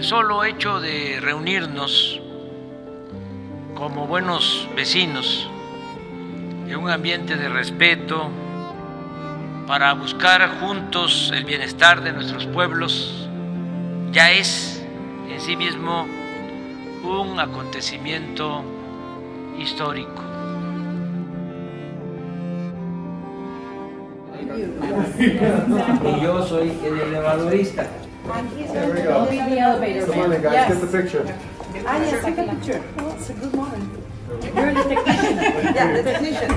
solo hecho de reunirnos como buenos vecinos en un ambiente de respeto para buscar juntos el bienestar de nuestros pueblos ya es en sí mismo un acontecimiento histórico. Y yo soy el elevadorista. There we go. Come on in, guys, get the picture. Ah, yes, take a picture. Oh, it's a good moment. You're the technician. Yeah, the technician.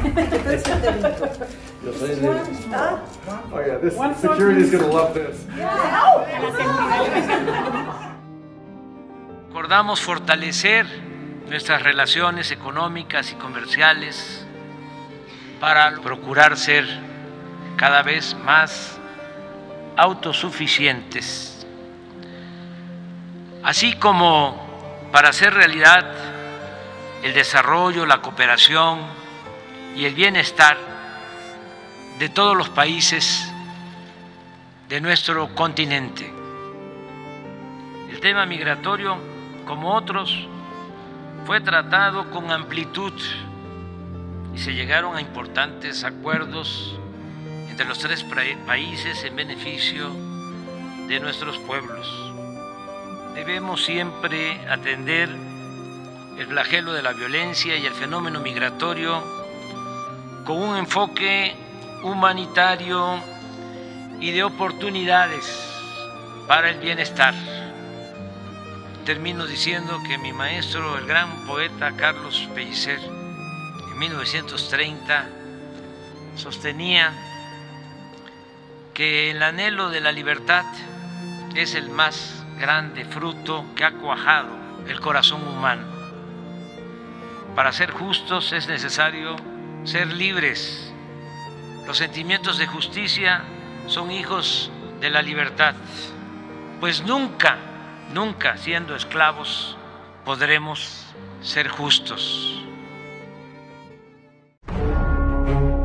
Yo soy el Oh yeah, this security is going to love this. Acordamos fortalecer nuestras relaciones económicas y comerciales para procurar ser cada vez más autosuficientes, así como para hacer realidad el desarrollo, la cooperación y el bienestar de todos los países de nuestro continente. El tema migratorio, como otros, fue tratado con amplitud y se llegaron a importantes acuerdos entre los tres países en beneficio de nuestros pueblos. Debemos siempre atender el flagelo de la violencia y el fenómeno migratorio con un enfoque humanitario y de oportunidades para el bienestar. Termino diciendo que mi maestro, el gran poeta Carlos Pellicer, en 1930 sostenía que el anhelo de la libertad es el más grande fruto que ha cuajado el corazón humano. Para ser justos es necesario ser libres. Los sentimientos de justicia son hijos de la libertad, pues nunca siendo esclavos podremos ser justos.